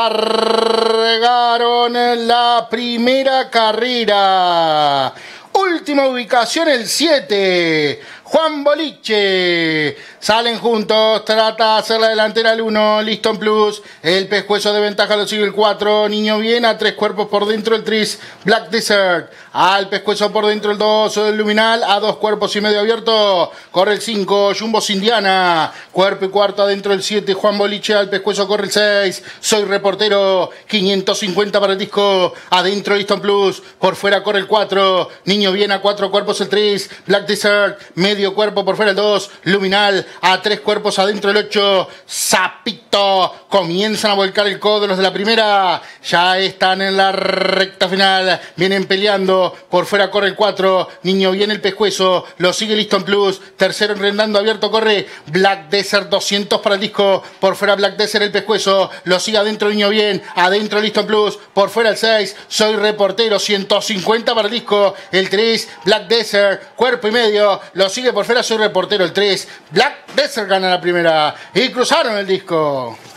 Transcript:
largaron la primera carrera. Última ubicación el 7. Juan Boliche. Salen juntos, trata de hacer la delantera el 1, Liston Plus. El pescuezo de ventaja lo sigue el 4, Niño Bien, a 3 cuerpos por dentro el 3, Black Desert. Al pescuezo por dentro el 2, el Luminal, a 2 cuerpos y medio abierto. Corre el 5, Jumbo Indiana. Cuerpo y cuarto adentro el 7, Juan Boliche. Al pescuezo corre el 6, Soy Reportero. 550 para el disco. Adentro Liston Plus. Por fuera corre el 4, Niño Bien, a 4 cuerpos el 3, Black Desert. Medio cuerpo por fuera el 2, Luminal. A 3 cuerpos adentro el 8, Sapito. Comienzan a volcar el codo los de la primera. Ya están en la recta final. Vienen peleando. Por fuera corre el 4, Niño Bien, el pescuezo. Lo sigue Liston Plus. Tercero enrendando abierto corre Black Desert. 200 para el disco. Por fuera Black Desert, el pescuezo. Lo sigue adentro Niño Bien. Adentro Liston Plus. Por fuera el 6, Soy Reportero. 150 para el disco. El 3, Black Desert. Cuerpo y medio. Lo sigue por fuera Soy Reportero. El 3, Black Desert gana la primera. Y cruzaron el disco.